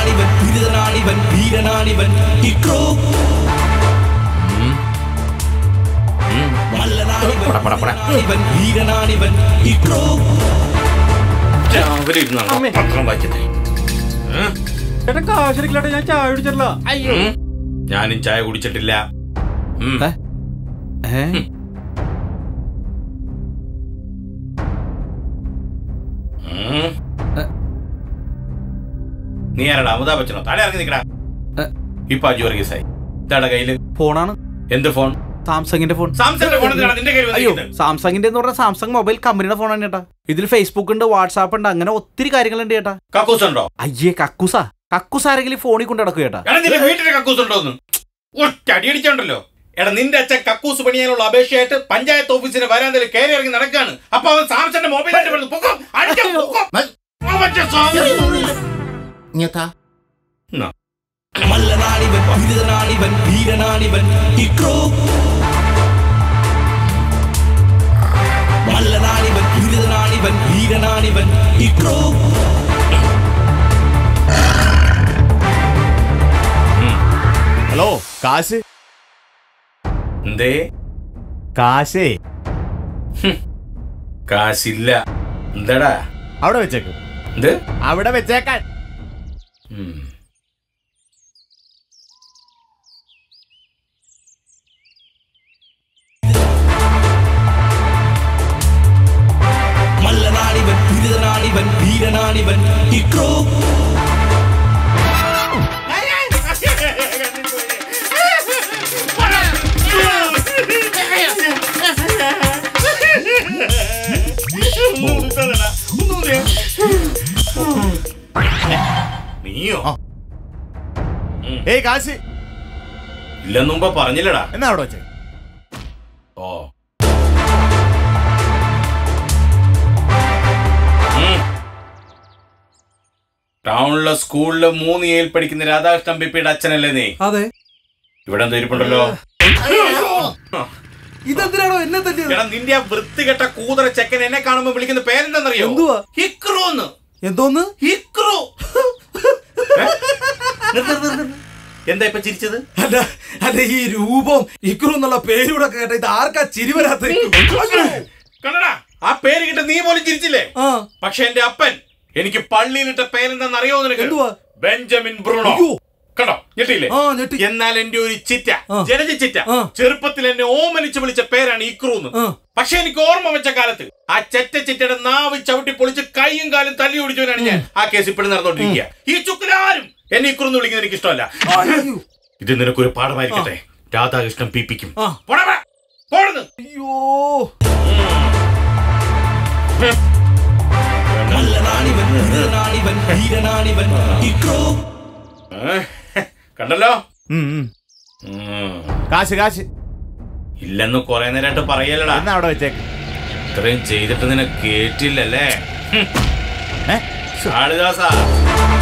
മല്ലനാണിവൻ ദുരിതനാണിവൻ വീരനാണിവൻ ഇക്രോ മല്ലനാണിവൻ വീരനാണിവൻ ഇക്രോ രാവിലെ പത്രം വായിക്കട്ടെ. ഞാൻ ചായ കുടിച്ചിട്ടില്ല. അയ്യോ ഞാനും ചായ കുടിച്ചിട്ടില്ല. നീ ആരടാ? അമിതാഭ് ബച്ചനോ? താഴെ ഇറങ്ങി നിൽക്കടാ. ഇപ്പൊ അജു വർഗീസായി. ഇതാടെ കയ്യില് ഫോണാണ്. എന്ത് ഫോൺ? സാംസങ്ങിന്റെ ഫോൺ. സാംസങ്ങിന്റെ ഫോൺ നിന്റെ കയ്യിൽ? അയ്യോ സാംസങ്ങിന്റെ എന്ന് പറഞ്ഞാൽ സാംസങ് മൊബൈൽ കമ്പനിയുടെ ഫോണാണ് ചേട്ടാ. ഇതിൽ ഫേസ്ബുക്ക് ഉണ്ട്, വാട്സാപ്പ് ഉണ്ട്, അങ്ങനെ ഒത്തിരി കാര്യങ്ങളുണ്ട് ചേട്ടാ. കക്കൂസ് ഉണ്ടോ? അയ്യേ കക്കൂസാ? കക്കൂസ് ആരെങ്കിലും ഫോണിൽ കൊണ്ട് നടക്കും ചേട്ടാ. വീട്ടിലെ കക്കൂസ് ഉണ്ടോന്ന് ഒറ്റ അടി അടിച്ചോണ്ടല്ലോ. എടാ നിന്റെ അച്ഛൻ കക്കൂസ് പണിയാനുള്ള അപേക്ഷയായിട്ട് പഞ്ചായത്ത് ഓഫീസിന്റെ വരാന്തയിൽ കയറി ഇറങ്ങി നടക്കാണ്. അപ്പൊ അവൻ സാംസങ്ങിന്റെ മൊബൈലായിട്ട് മല്ലനാണിവൻ ദുരിതനാണിവൻ വീരനാണിവൻ ഇക്രോ മല്ലനാണിവൻ ദുരിതനാണിവൻ വീരനാണിവൻ ഇക്രോ ഹലോ കാശ് എന്തേ? കാശേ കാശില്ല. എന്താടാ? അവിടെ വെച്ചേക്ക്. എന്ത്? അവിടെ വെച്ചേക്കാൻ. മല്ലനാണിവൻ ദുരിതനാണിവൻ വീരനാണിവൻ ഇക്രോ നീയോ? ഏയ് കാശ് ഇല്ലെന്ന് മുമ്പ് പറഞ്ഞില്ലടാ. എന്നാ അവിടെ വെച്ചേ. ഓ ടൗണിലെ സ്കൂളില് 3A പഠിക്കുന്ന രാധാകൃഷ്ണൻ പിപ്പിയുടെ അച്ഛനല്ലേ നീ? അതെ. ഇവിടെ എന്തോ ഇരിപ്പുണ്ടല്ലോ. ഇതെന്തിനാണോ എന്നെ തല്ലിയത്? എടാ നിന്റെ ആ വൃത്തികെട്ട കൂതറ ചെക്കൻ എന്നെ കാണുമ്പോ വിളിക്കുന്ന പേരെന്താന്നറിയോ? എന്തുവാ? ഹിക്രൂന്ന്. എന്തോന്ന്? ഹിക്രൂ. എന്താ ഇപ്പൊ ചിരിച്ചത്? അല്ല ഈ രൂപം ഇക്രു എന്നുള്ള പേരൂടെ കേട്ട ഇത് ആർക്കാ ചിരി വരാത്ത? കണ്ടടാ ആ പേര് കിട്ട നീ പോലും ചിരിച്ചില്ലേ? പക്ഷെ എന്റെ അപ്പൻ എനിക്ക് പള്ളിയിലിട്ട പേരെന്താന്ന് അറിയോ നിനക്ക്? Benjamin Bruno. കണ്ടോ ഞെട്ടിയില്ലേ? എന്നാൽ എന്റെ ഒരു ചിറ്റ, ജലജ ചിറ്റ, ചെറുപ്പത്തിൽ എന്നെ ഓമനിച്ച് വിളിച്ച പേരാണ് ഇക്രൂന്ന്. പക്ഷെ എനിക്ക് ഓർമ്മ വെച്ച കാലത്ത് ആ ചിറ്റയുടെ നാവ് ചവിട്ടി പൊളിച്ച് കൈയും കാലും തല്ലി ഓടിച്ചവനാണ് ഞാൻ. ആ കേസ് ഇപ്പോഴും നടന്നുകൊണ്ടിരിക്കുക. ഈ ചുക്കിലാരും എന്നെ ഇക്രൂന്ന് വിളിക്കുന്നത് എനിക്ക് ഇഷ്ടമല്ല. ഇത് നിനക്കൊരു പാഠമായിരിക്കട്ടെ. രാധാകൃഷ്ണൻ പിപ്പിക്കും. കണ്ടല്ലോ കാശ് കാശ് ഇല്ലെന്ന് കൊറേ നേരമായിട്ട് പറയലടാ. എന്നാ അവിടെ വെച്ചേക്ക്. ഇത്രയും ചെയ്തിട്ട് നിന്നെ കേട്ടില്ലല്ലേ കാളിദാസാ?